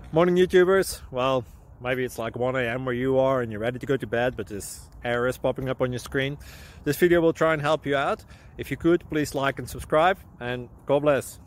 Morning YouTubers. Well, maybe it's like 1 a.m. where you are and you're ready to go to bed, but this error is popping up on your screen. This video will try and help you out. If you could, please like and subscribe, and God bless.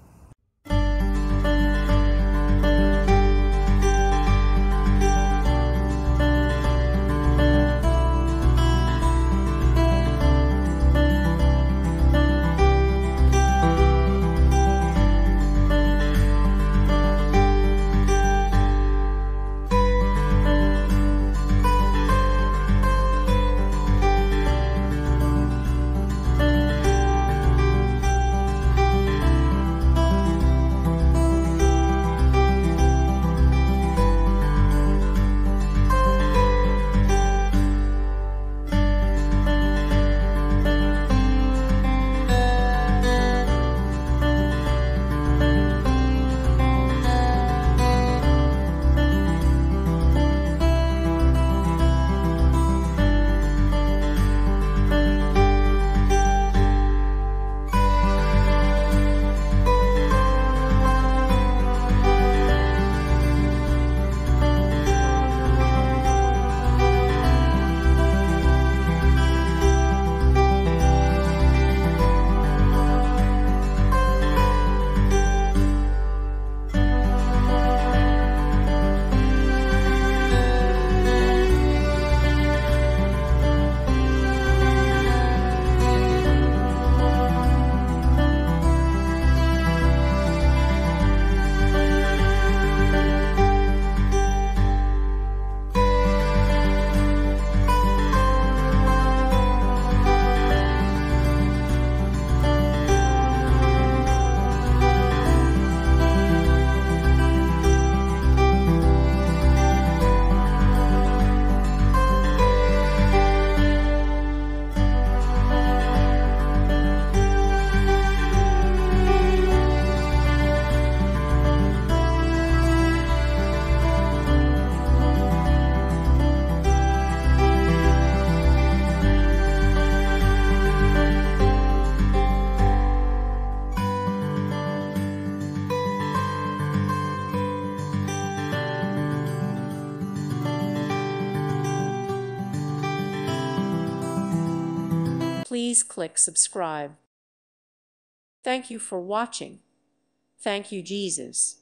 Please click subscribe. Thank you for watching. Thank you, Jesus.